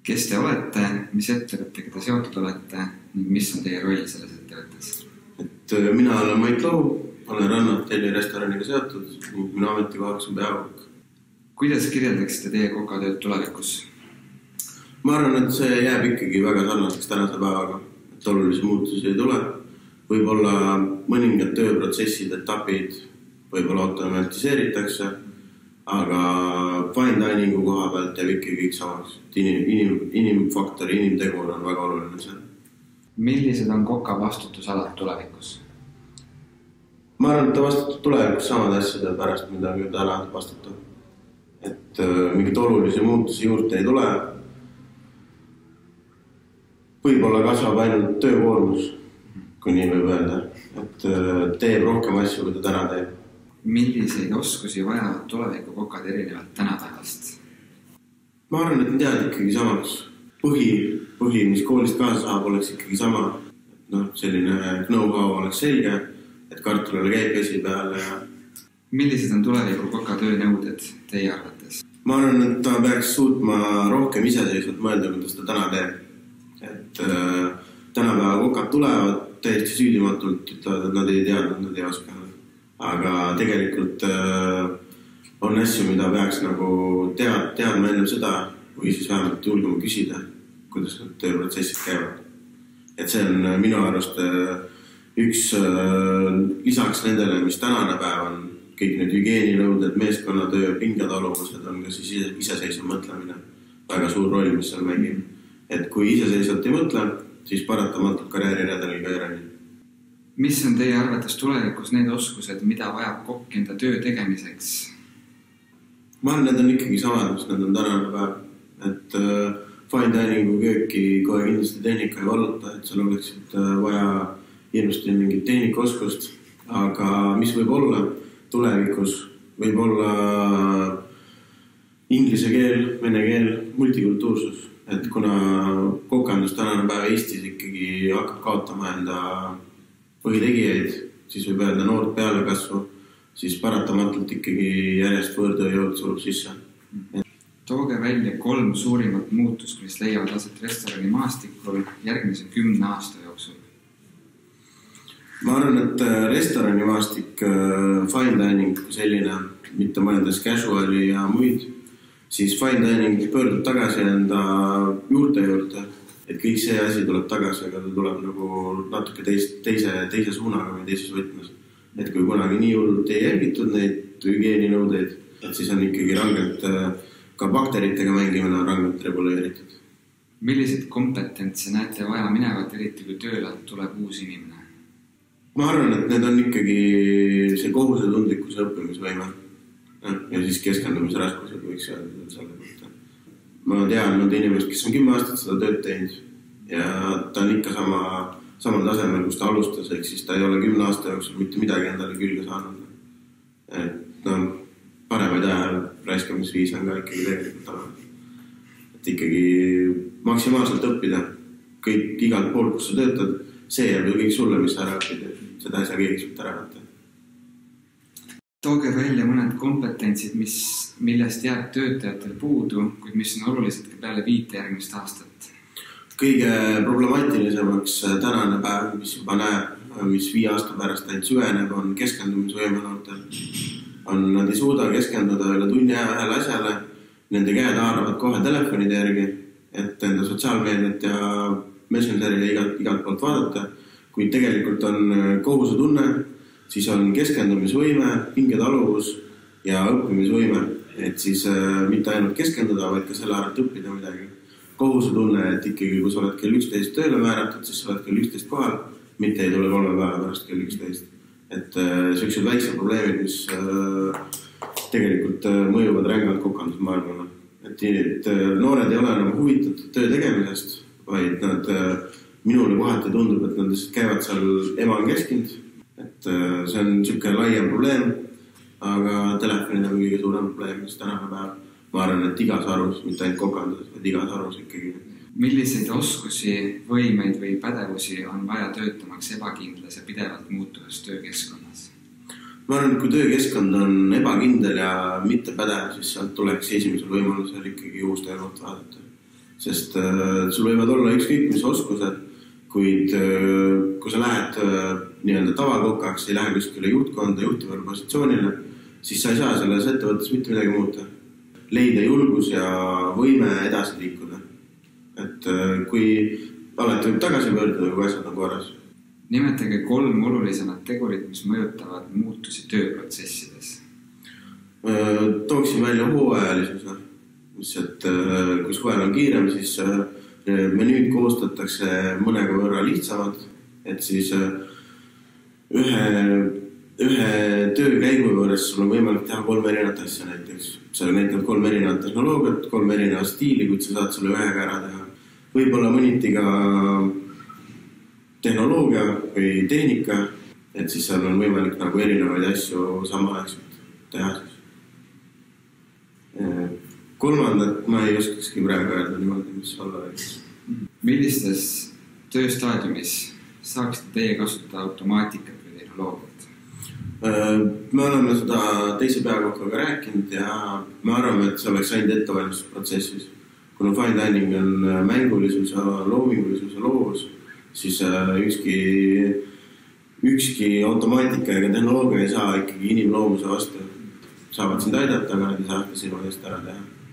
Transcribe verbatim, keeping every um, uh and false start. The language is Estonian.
Kes te olete, mis ettevõttega te seotud olete ning mis on teie roll selles ettevõttes? Et mina olen Mait Lau, olen Rannahotelli restoraniga seotud ning minu ametikohaks on peakokk. Kuidas kirjeldaksite teie kokatööd tulevikus? Ma arvan, et see jääb ikkagi väga sarnaseks tänase päevaga, et olulisi muutusi ei tule. Võib-olla mõningad tööprotsessid, etapid võib-olla automatiseeritakse, aga fine diningu koha pealt jääb ikkagi kõik samaks. Inim, inim, inimfaktor, inimtegur on väga oluline seal. Millised on koka vastutusalad tulevikus? Ma arvan, et ta vastutab tulevikus samade asjade pärast, mida ka täna vastutab. Et mingit olulisi muutusi juurde ei tule. Võib-olla kasvab ainult töökoormus, kui nii võib öelda, et teeb rohkem asju, kui ta täna teeb. Milliseid oskusi vajavad tuleviku kokad erinevalt tänapäevast? Ma arvan, et need jäävad ikkagi samaks. Põhi, põhi, mis koolist kaasa saab, oleks ikkagi sama. No, selline know-how oleks selge, et kartulile käib käsi peale. Ja... Millised on tuleviku koka töönõuded teie arvates? Ma arvan, et ta peaks suutma rohkem iseseisvalt mõelda, kuidas ta täna teeb. Et äh, tänapäeva kokad tulevad täiesti süüdimatult, ütlevad, et nad ei teadnud, nad ei oskanud. Aga tegelikult äh, on asju, mida peaks nagu tead, teadma enne seda, või siis vähemalt julgema küsida, kuidas need tööprotsessid käivad. Et see on minu arust äh, üks äh, lisaks nendele, mis tänane päev on, kõik need hügieeninõuded, meeskonnatöö, pingetaluvused on ka siis iseseisva mõtlemine. Väga suur roll, mis seal mängib. Et kui iseseisvalt ei mõtle, siis paratamatult karjääriredelil ka järgi. Mis on teie arvates tulevikus need oskused, mida vajab kokk enda töö tegemiseks? Ma arvan, need on ikkagi samad, mis need on tänane päev. Et äh, fine diningu kööki kohe kindlasti tehnika ei valluta, et seal oleksid äh, vaja ilmselt mingit tehnikaoskust. Aga mis võib olla tulevikus? Võib olla inglise keel, vene keel, multikultuursus. Et kuna kokandus tänane päev Eestis ikkagi hakkab kaotama enda põhitegijaid, siis võib öelda noort peale kasvu, siis paratamatult ikkagi järjest võõrtööjõud surub sisse. Tooge välja kolm suurimat muutust, mis leiavad aset restorani maastikul järgmise kümne aasta jooksul. Ma arvan, et restorani maastik, fine dining selline, mitte mõeldes casuali ja muid, siis fine dining pöördub tagasi enda juurte juurde. Et kõik see asi tuleb tagasi, aga ta tuleb nagu natuke teise, teise, teise suunaga või teises võtmes. Et kui kunagi nii hullult ei järgitud neid hügieeninõudeid, et siis on ikkagi rangelt, ka bakteritega mängimine on rangelt reguleeritud. Millised kompetentse näete vaja minevat, eriti kui tööle tuleb uus inimene? Ma arvan, et need on ikkagi see kohusetundlikkuse õppimisvõime ja siis keskendumise raskused võiks öelda selle kohta. Ma tean mõnda inimest, kes on kümme aastat seda tööd teinud ja ta on ikka sama, samal tasemel, kus ta alustas, ehk siis ta ei ole kümne aasta jooksul mitte midagi endale külge saanud. Et no, paremaid aja raiskamisviis on ka ikkagi tegelikult olemas. Et ikkagi maksimaalselt õppida kõik igalt pool, kus sa töötad, see jääb ju kõik sulle, mis sa ära õppida, seda ei saa keegi sult ära võtta. Tooge välja mõned kompetentsid, mis, millest jääb töötajatel puudu, kuid mis on olulised ka peale viite järgmist aastat. Kõige problematilisemaks tänane päev, mis juba näeb, mis viie aasta pärast ainult süveneb, on keskendumisvõime noortel. On, nad ei suuda keskenduda üle tunni ja ühele asjale, nende käed haaravad kohe telefonide järgi, et enda sotsiaalmeediat ja Messengeri igalt, igalt poolt vaadata, kuid tegelikult on kohusetunne, siis on keskendumisvõime, pingetaluvus ja õppimisvõime, et siis äh, mitte ainult keskenduda, vaid ka selle arvalt õppida midagi. Kohusetunne, et ikkagi kui sa oled kell üksteist tööle määratud, siis sa oled kell üksteist kohal, mitte ei tule kolme päeva pärast kell üksteist. Et äh, sellised väiksed probleemid, mis äh, tegelikult äh, mõjuvad rängalt kokandusmaailmana. Et, et äh, noored ei ole enam huvitatud töö tegemisest, vaid nad, äh, minule kohati tundub, et nad käivad seal ema on keskind. Et see on niisugune laiem probleem, aga telefonid on kõige suurem probleem, mis tänane päev. Ma arvan, et igas arvus, mitte ainult kokandus, vaid igas arvus ikkagi. Milliseid oskusi, võimeid või pädevusi on vaja töötamaks ebakindlas ja pidevalt muutuvas töökeskkonnas? Ma arvan, et kui töökeskkond on ebakindel ja mitte pädev, siis sealt tuleks esimesel võimalusel ikkagi uus töökoht vaadata. sest sul võivad olla ükskõik mis oskused, kuid kui sa lähed nii-öelda tavakokaks, ei lähe kuskile juhtkonda, juhtivale positsioonile, siis sa ei saa selles ettevõttes mitte midagi muuta. Leida julgus ja võime edasi liikuda. Et kui alati võib tagasi pöörduda, kui asjad on korras. Nimetage kolm olulisemat tegurit, mis mõjutavad muutusi tööprotsessides. Tooksin välja hooajalisuse, mis et kui suvel on kiirem, siis menüüd koostatakse mõnega võrra lihtsamad, et siis ühe, ühe töökäigu juures sul on võimalik teha kolm erinevat asja näiteks. Sa näitad kolm erinevat tehnoloogiat, kolm erinevat stiili, kuid sa saad sulle ühega ära teha. Võib-olla mõniti ka tehnoloogia või tehnika, et siis seal on võimalik nagu erinevaid asju samaaegselt teha. Kolmandat ma ei oskakski praegu öelda niimoodi, mis olla võiks. Millistes tööstaadiumis saaksite teie kasutada automaatikat või tehnoloogiat? Me oleme seda teise peakohkaga rääkinud ja me arvame, et see oleks ainult ettevalmistusprotsessis. Kuna fine dining on mängulisus ja loomingulisus ja loovus, siis ükski, ükski automaatika ega tehnoloogia ei saa ikkagi inimloomuse vastu. Saavad sind aidata, aga nad ei saa sinu eest ära teha.